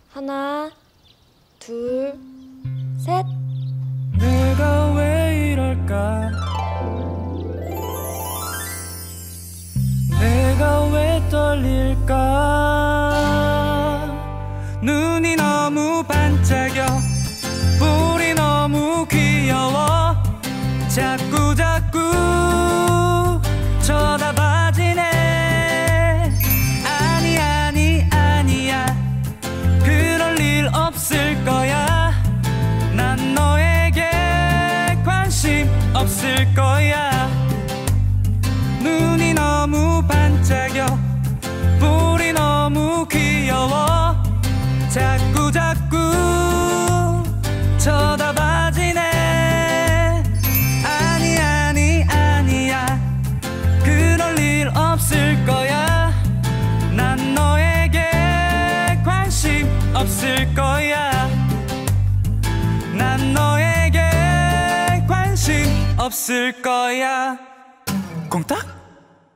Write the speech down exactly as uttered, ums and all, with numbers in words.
하나, 둘, 셋. 내가 왜 이럴까? 내가 왜 떨릴까? 눈이 너무 반짝여, 볼이 너무 귀여워. 자꾸 자꾸 쳐다봐지네. 아니 아니 아니야, 그럴 일 없을 거야. 난 너에게 관심 없을 거야. 눈이 너무 반짝여, 볼이 너무 귀여워. 자꾸 자꾸 쳐다봐지네. 아니 아니 아니야, 그럴 일 없을 거야. 난 너에게 관심 없을 거야. 난 너에게 관심 없을 거야. 꽁딱?